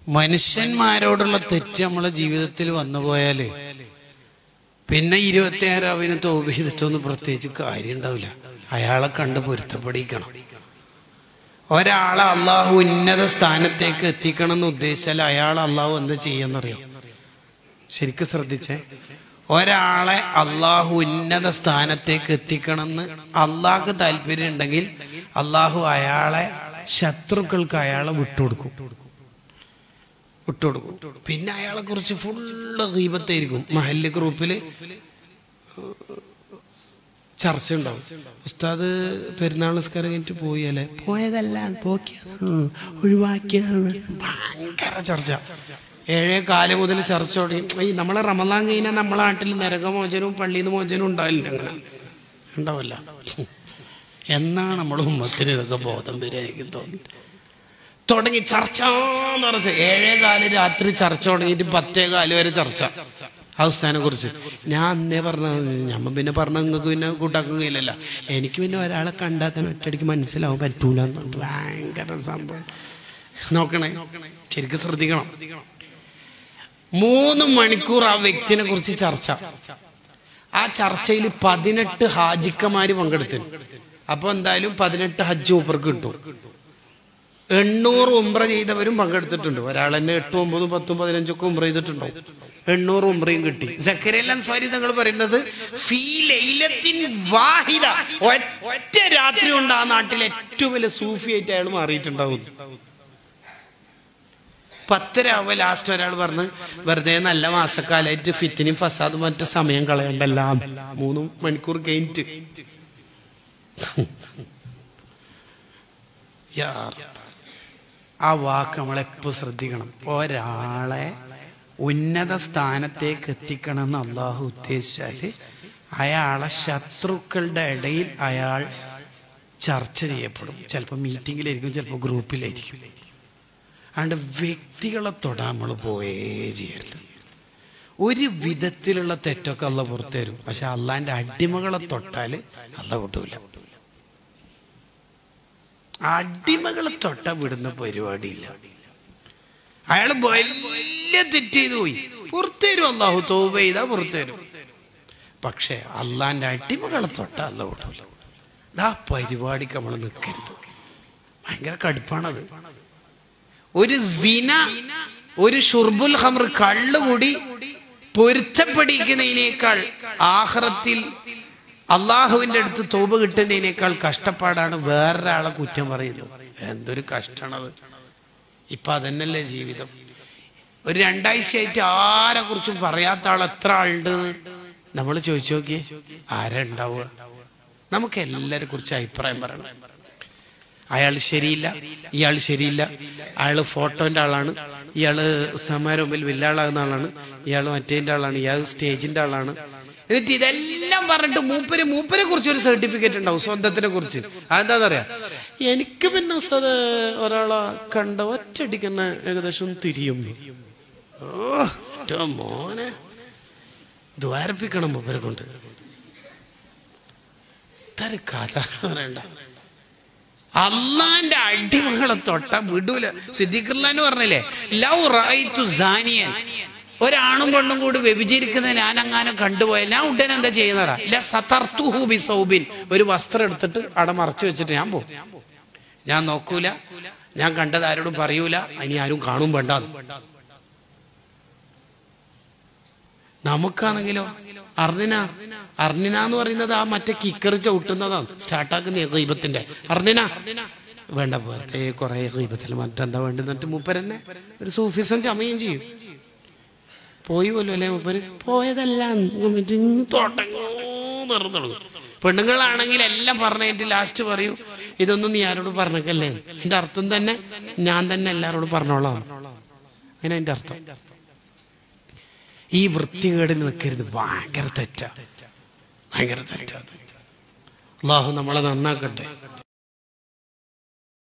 മനുഷ്യന്മാരോടുള്ള തെറ്റ് നമ്മളെ ജീവിതത്തിൽ വന്നു പോയാല് പിന്നെ 26 തൗബ ചെയ്തിട്ടൊന്നും പ്രത്യേകിച്ച് കാര്യം ഉണ്ടാവില്ല. അയാളെ കണ്ട് പൊരുത്തപ്പെടിക്കണം. ഒരാളെ അള്ളാഹു ഉന്നത സ്ഥാനത്തേക്ക് എത്തിക്കണം എന്ന് ഉദ്ദേശിച്ചാൽ അയാൾ അള്ളാഹു എന്താ ചെയ്യാന്നറിയോ? ശരിക്കും ശ്രദ്ധിച്ചേ. ഒരാളെ അള്ളാഹു ഉന്നത സ്ഥാനത്തേക്ക് എത്തിക്കണമെന്ന് അള്ളാഹ്ക്ക് താല്പര്യം ഉണ്ടെങ്കിൽ അള്ളാഹു അയാളെ ശത്രുക്കൾക്ക് അയാളെ വിട്ടുകൊടുക്കും. പിന്നെ അയാളെ കുറിച്ച് ഫുള്ള് ഗീബത്തായിരിക്കും. മഹല്ല് ഗ്രൂപ്പിൽ ചർച്ച ഉണ്ടാവും. ഉസ്താദ് പെരുന്നാൾ നിസ്കാരം കഴിഞ്ഞിട്ട് പോയി അല്ലേ, പോയതല്ല ഒഴിവാക്കിയതാണ്. ഭയങ്കര ചർച്ച. 7:15 മുതൽ ചർച്ച തുടങ്ങി. നമ്മളെ റമദാൻ കഴിഞ്ഞാൽ നമ്മളെ നാട്ടിൽ നരകമോചനവും പള്ളിയിൽ നിന്ന് മോചനവും ഉണ്ടാവില്ല. അങ്ങനെ ഉണ്ടാവില്ല. എന്നാണ് നമ്മുടെ ഉമ്മത്തിന് ഇതൊക്കെ ബോധം വരിക എനിക്ക് തോന്നുന്നു. തുടങ്ങി ചർച്ച എന്ന് പറഞ്ഞ 7:15 രാത്രി ചർച്ച തുടങ്ങിയിട്ട് 10:15 വരെ ചർച്ച ആ ഉസ്താദിനെ കുറിച്ച്. ഞാൻ അന്നേ പറഞ്ഞത്, ഞമ്മ പിന്നെ പറഞ്ഞ നിങ്ങൾക്ക് പിന്നെ കൂട്ടാക്കാൻ കഴിയില്ലല്ലോ. എനിക്ക് പിന്നെ ഒരാളെ കണ്ടാൽ തന്നെ ഒറ്റയടിക്ക് മനസ്സിലാവാൻ പറ്റൂല എന്നുണ്ട്. ഭയങ്കര സംഭവം. നോക്കണേ, ശരിക്കും ശ്രദ്ധിക്കണം. 3 മണിക്കൂർ ആ വ്യക്തിനെ കുറിച്ച് ചർച്ച. ആ ചർച്ചയിൽ 18 ഹാജിക്കമാര് പങ്കെടുത്തു. അപ്പൊ എന്തായാലും 18 ഹജ്ജ് മൂപ്പർക്ക് കിട്ടും. 800 ഉംറ ചെയ്തവരും പങ്കെടുത്തിട്ടുണ്ട്. ഒരാൾ തന്നെ 8, 9, 10, 15 ഒക്കെ ഉംറ ചെയ്തിട്ടുണ്ടാവും. 800 ഉംറയും കിട്ടി. സക്കറിയ അൻസാരി തങ്ങൾ പറയുന്നത് ഫീ ലൈലത്തിൻ വാഹിദ, ഒറ്റ രാത്രി കൊണ്ട് ആ നാട്ടിലെ ഏറ്റവും വലിയ സൂഫിയായിട്ട് അയാൾ മാറിയിട്ടുണ്ടാവും. 10 ലാസ്റ്റ് ഒരാൾ പറഞ്ഞ് വെറുതെ നല്ല മാസക്കാലായിട്ട് ഫിത്തിനും ഫസാദും മറ്റു സമയം കളയണ്ടല്ല, 3 മണിക്കൂർ കഴിഞ്ഞിട്ട്. ആ വാക്ക് നമ്മളെപ്പോൾ ശ്രദ്ധിക്കണം. ഒരാളെ ഉന്നത സ്ഥാനത്തേക്ക് എത്തിക്കണമെന്ന് അള്ളാഹു ഉദ്ദേശിച്ചാല് അയാളെ ശത്രുക്കളുടെ ഇടയിൽ അയാൾ ചർച്ച ചെയ്യപ്പെടും. ചിലപ്പോൾ മീറ്റിങ്ങിലായിരിക്കും, ചിലപ്പോൾ ഗ്രൂപ്പിലായിരിക്കും. അതുകൊണ്ട് വ്യക്തികളെ തൊടാൻ നമ്മൾ പോയേ ചെയ്യരുത്. ഒരു വിധത്തിലുള്ള തെറ്റൊക്കെ അള്ളാഹ് പുറത്തു തരും. പക്ഷെ അള്ളാഹിന്റെ അടിമകളെ തൊട്ടാൽ അള്ളാഹ് വിട്ടൂല. അടിമകളെ തൊട്ട വിടുന്ന പരിപാടിയില്ല. അയാൾ വലിയ തെറ്റ് ചെയ്തു പോയി, പുറത്തു തരും. അള്ളാഹു തൗബ ചെയ്താൽ പുറത്തു തരും. പക്ഷെ അള്ളാഹിന്റെ അടിമകളെ തൊട്ട അള്ളാഹ് വിടൂല. ആ പരിപാടിക്ക് നമ്മൾ നിൽക്കരുത്. ഭയങ്കര കടുപ്പാണത്. ഒരു സിന, ഒരു ഷുർബുൽ ഖമർ, കള്ളുകൂടി പൊരുത്തപ്പെടിക്കുന്നതിനേക്കാൾ ആഖിറത്തിൽ അള്ളാഹുവിന്റെ അടുത്ത് തൗബ കിട്ടുന്നതിനേക്കാൾ കഷ്ടപ്പാടാണ് വേറൊരാളെ കുറ്റം പറയുന്നത്. എന്തൊരു കഷ്ടമാണത്. ഇപ്പൊ അതന്നല്ലേ ജീവിതം. ഒരു 2 ആഴ്ചയായിട്ട് ആരെ കുറിച്ചും പറയാത്ത ആൾ എത്ര ആളുണ്ടെന്ന് നമ്മൾ ചോദിച്ചു നോക്കിയേ. ആരാ ഉണ്ടാവുക? നമുക്ക് എല്ലാരെ കുറിച്ച് അഭിപ്രായം പറയണം. അയാൾ ശരിയില്ല, ഇയാൾ ശരിയില്ല, അയാൾ ഫോട്ടോന്റെ ആളാണ്, ഇയാള് ഉസ്താദ്മാരുടെ മുമ്പിൽ വില്ലാളാകുന്ന ആളാണ്, ഇയാൾ മറ്റേന്റെ ആളാണ്, ഇയാൾ സ്റ്റേജിന്റെ ആളാണ്. എന്നിട്ട് ഇതെല്ലാം പറഞ്ഞിട്ട് മൂപ്പരെ കുറിച്ച് ഒരു സർട്ടിഫിക്കറ്റ് ഉണ്ടാവും സ്വന്തത്തിനെ കുറിച്ച്. അതെന്താന്നറിയാം? എനിക്ക് പിന്നെ ഉസ്താദ് ഒരാളെ കണ്ട ഒറ്റയടിക്കുന്ന ഏകദേശം തിരിയും. ഓ മോനെ, ദ്വാരപ്പിക്കണം മൂപ്പരെ കൊണ്ട്. ഇതൊരു കഥ പറയണ്ട. അള്ളാന്റെ അടിമകളെ തൊട്ട വിടൂല. സിദ്ദീഖുല്ലാന്ന് പറഞ്ഞില്ലേ, ലൗ റഅയ്തു സാനിയൻ, ഒരാണും പെണ്ണും കൂടി വ്യഭിചരിക്കുന്നത് ഞാൻ അങ്ങാനും കണ്ടുപോയാൽ ഞാൻ ഉടനെ എന്താ ചെയ്യുന്നതാ? ല സതർതുഹു ബിസൗബിൻ, ഒരു വസ്ത്രം എടുത്തിട്ട് അവിടെ മറച്ചു വെച്ചിട്ട് ഞാൻ പോകും. ഞാൻ നോക്കൂല, ഞാൻ കണ്ടത് ആരോടും പറയൂല, ഇനി ആരും കാണും വേണ്ട. നമുക്കാണെങ്കിലോ അർണിന എന്ന് പറയുന്നത് ആ മറ്റേ കിക്കർ ചവിട്ടുന്നതാണ് സ്റ്റാർട്ടാക്കുന്ന ഗീബത്തിന്റെ. അർണിന വേണ്ട, വെറുതെ കുറെ ഗീബത്തിൽ മറ്റെന്താ വേണ്ടെന്നിട്ട് മൂപ്പരെന്നെ ഒരു സൂഫിസം ചമയും ചെയ്യും. പോയി പോലും അല്ലേ മൂപ്പര്? പോയതല്ല, തുടങ്ങും. പെണ്ണുങ്ങളാണെങ്കിൽ എല്ലാം പറഞ്ഞിട്ട് ലാസ്റ്റ് പറയൂ, ഇതൊന്നും നീ ആരോട് പറഞ്ഞേക്കല്ലേ. എന്റെ അർത്ഥം തന്നെ ഞാൻ തന്നെ എല്ലാരോടും പറഞ്ഞോളാം. അങ്ങനെ എന്റെ അർത്ഥം. ഈ വൃത്തികേടിൽ നിൽക്കരുത്. ഭയങ്കര തെറ്റാ. അള്ളാഹു നമ്മളെ നന്നാക്കട്ടെ.